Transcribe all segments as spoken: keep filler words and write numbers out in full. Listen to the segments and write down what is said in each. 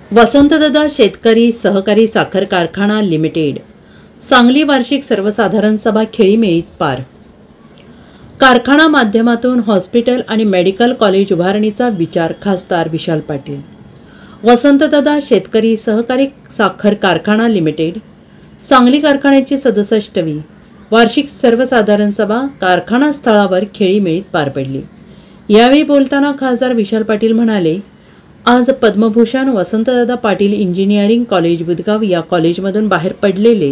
वसंतदादा शेतकरी सहकारी साखर कारखाना लिमिटेड सांगली वार्षिक सर्वसाधारण सभा खेळीमेळीत पार। कारखाना माध्यमातून हॉस्पिटल आणि मेडिकल कॉलेज उभारणीचा विचार खासदार विशाल पाटील। वसंतदादा शेतकरी सहकारी साखर कारखाना लिमिटेड सांगली कारखान्याची सदुसष्टवी वार्षिक सर्वसाधारण सभा कारखाना स्थळावर खेळीमेळीत पार पडली। यावेळी बोलताना खासदार विशाल पाटील म्हणाले, आज पद्मभूषण वसंतदादा पाटील इंजिनिअरिंग कॉलेज बुधगाव या कॉलेजमधून बाहेर पडलेले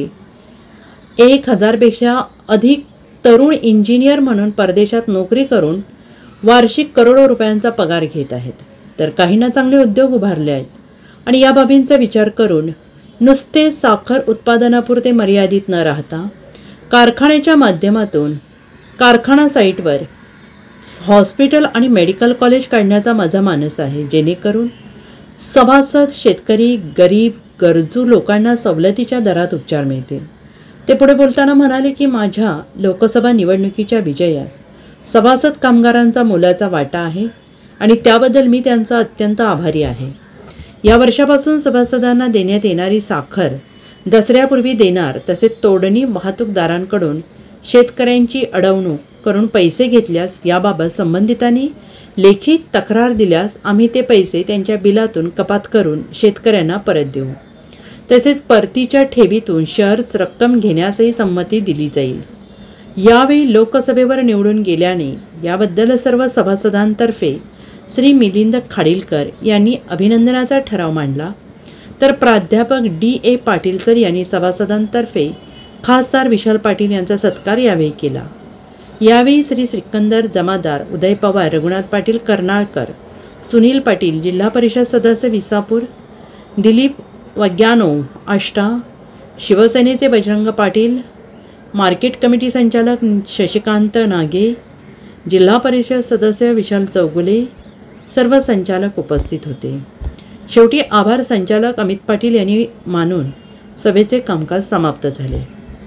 एक हजारपेक्षा अधिक तरुण इंजिनियर म्हणून परदेशात नोकरी करून वार्षिक करोडो रुपयांचा पगार घेत आहेत, तर काहींना चांगले उद्योग उभारले आहेत आणि या बाबींचा विचार करून नुसते साखर उत्पादनापुरते मर्यादित न राहता कारखान्याच्या माध्यमातून कारखाना साईटवर हॉस्पिटल आणि मेडिकल कॉलेज काढण्याचा माझा मानस आहे, जेणेकरून सभासद शेतकरी गरीब गरजू लोकांना सवलतीच्या दरात उपचार मिळतील। ते पुढे बोलताना म्हणाले की माझ्या लोकसभा निवडणुकीच्या विजयात सभासद कामगारांचा मोलाचा वाटा आहे आणि त्याबद्दल मी त्यांचा अत्यंत आभारी आहे। या वर्षापासून सभासदांना देण्यात येणारी साखर दसऱ्यापूर्वी देणार, तसेच तोडणी वाहतूकदारांकडून शेतकऱ्यांची अडवणूक करून पैसे घेतल्यास याबाबत संबंधितांनी लेखी तक्रार दिल्यास आम्ही ते पैसे त्यांच्या बिलातून कपात करून शेतकऱ्यांना परत देऊ। तसेच परतीच्या ठेवीतून शेअर्स रक्कम घेण्यासही संमती दिली जाईल। यावेळी लोकसभेवर निवडून गेल्याने याबद्दल सर्व सभासदांतर्फे श्री मिलिंद खाडीलकर यांनी अभिनंदनाचा ठराव मांडला, तर प्राध्यापक डी ए पाटील सर यांनी सभासदांतर्फे खासदार विशाल पाटील यांचा सत्कार यावेळी केला। यावेळी श्री सिकंदर जमादार, उदय पवार, रघुनाथ पाटील कर्नाळकर, सुनील पाटील, जिल्हा परिषद सदस्य विसापूर, दिलीप वग्यानो आष्टा, शिवसेनेचे बजरंग पाटील, मार्केट कमिटी संचालक शशिकांत नागे, जिल्हा परिषद सदस्य विशाल चौगुले, सर्व संचालक उपस्थित होते। शेवटी आभार संचालक अमित पाटील यांनी मानून सभेचे कामकाज समाप्त झाले।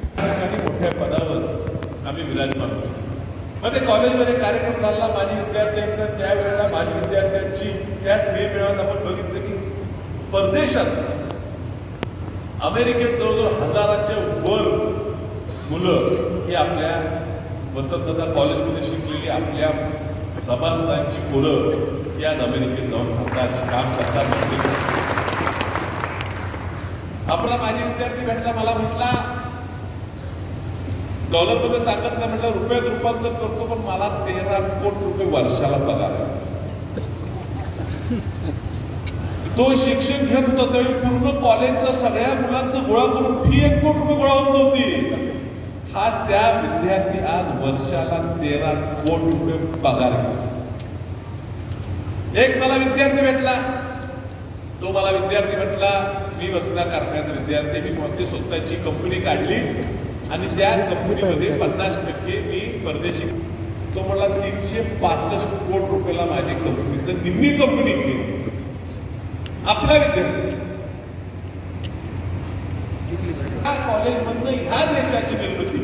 मध्ये कॉलेजमध्ये कार्यक्रम चालला, माझी विद्यार्थ्यांचा त्यावेळेला माझी विद्यार्थ्यांची त्या स्नेहमेळाव्यात आपण बघितलं की परदेशात अमेरिकेत जवळजवळ हजाराच्या वर मुलं ही आपल्या वसंतदादा कॉलेजमध्ये शिकलेली आपल्या सभासदांची पोरं ही आज अमेरिकेत जाऊन राहतात, काम करतात। आपला माझी विद्यार्थी भेटला, मला म्हटला डॉलरमध्ये सांगत नाही, म्हटलं रुपयात रूपांतर करतो, पण मला तेरा कोटी रुपये वर्षाला पगार आहे। तो शिक्षण घेत होता त्यावेळी पूर्ण कॉलेजचा सगळ्या मुलांचं गोळा करून फी एक कोटी रुपये गोळा होत होती। हा त्या विद्यार्थी आज वर्षाला तेरा कोटी रुपये पगार घेतो। एक मला विद्यार्थी भेटला, तो मला विद्यार्थी म्हटला, मी वसंतदादा कारखान्याचा विद्यार्थी, मी माझी स्वतःची कंपनी काढली आणि त्या कंपनीमध्ये पन्नास टक्के मी परदेशी। तो मला तीनशे पासष्ट कोटी रुपयाला माझी कंपनीचं निम्मी कंपनी केली। आपला विद्यार्थी कॉलेजमधनं ह्या देशाची निर्मिती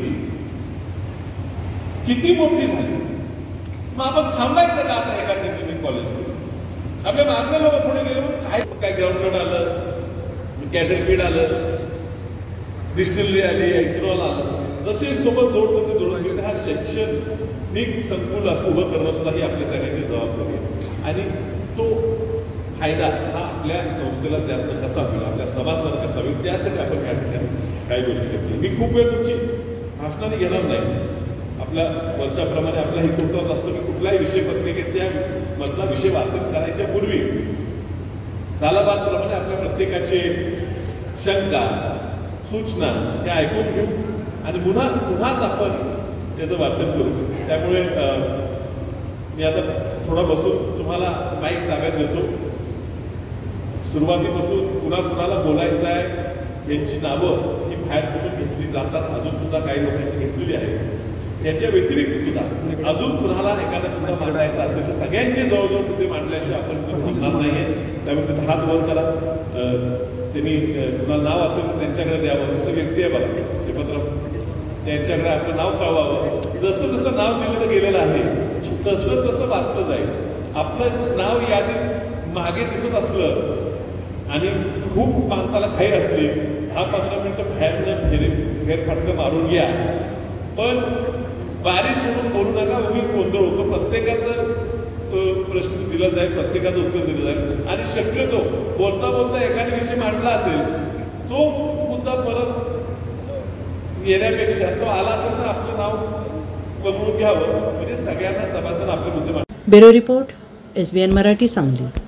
किती मोठी झाली, मग आपण थांबायचं का आता एकाच इंजिनिअरिंग कॉलेजमध्ये? आपल्या मागण्या लोक पुढे गेले, मग काय काय ग्राउंड आलं, कॅटरपीड आलं, डिस्टिलरी आली, इथेनॉल आलं, जसे सोबत जोडबंद जोडून घेते हा शैक्षणिक संकुल असं उभं करणं सुद्धा ही आपल्या सगळ्यांची जबाबदारी आहे। आणि तो फायदा हा आपल्या संस्थेला त्यातनं कसा होईल, आपल्या सभासदांना कसा होईल, त्यासाठी आपण या ठिकाणी काही गोष्टी घेतल्या। मी खूप वेळ तुमची भाषणाने घेणार नाही। आपल्या वर्षाप्रमाणे आपला हे तुमचा असतो की कुठल्याही विषय पत्रिकेच्या मधला विषय वाचन करायच्या पूर्वी सालाबादप्रमाणे आपल्या प्रत्येकाचे शंका सूचना हे ऐकून घेऊ आणि पुन्हा पुन्हाच आपण त्याचं वाचन करू। त्यामुळे मी आता थोडा बसून तुम्हाला माईक ताब्यात देतो। सुरुवातीपासून कुणा कुणाला बोलायचं आहे यांची नावं ही बाहेर बसून घेतली जातात, अजून सुद्धा काही लोकांची घेतलेली आहे। त्याच्या व्यतिरिक्त सुद्धा अजून कुणाला एखादा मुद्दा मांडायचा असेल तर सगळ्यांचे जवळजवळ मुद्दे मांडल्याशिवाय आपण थांबणार नाहीये। त्यामुळे तिथे हात वर करा, त्यांनी कुणाला नाव असेल तर त्यांच्याकडे द्यावं। फक्त व्यक्ती आहे बघा श्रीपतराव, त्यांच्याकडे आपलं नाव कळवावं। जसं जसं नाव दिलेलं गेलेलं आहे तसं तसं वाचलं जाईल। आपलं नाव यादीत मागे दिसत असलं आणि खूप माणसाला घाई असली दहा पंधरा मिनिटं बाहेरनं फेरे फेरफटकं मारून घ्या, पण बारी सोडून बोलू नका. उगीच गोंधळ होतो. प्रत्येकाचं प्रश्न दिला जाईल, प्रत्येकाचं उत्तर दिलं जाईल आणि शक्यतो बोलता बोलता एखादा विषय मांडला असेल तो मुद्दा परत येण्यापेक्षा तो आला असेल तर आपलं नाव बनवून घ्यावं, म्हणजे सगळ्यांना सभासद आपले मुद्दे मांड. Bureau report, S B N मराठी, सांगली.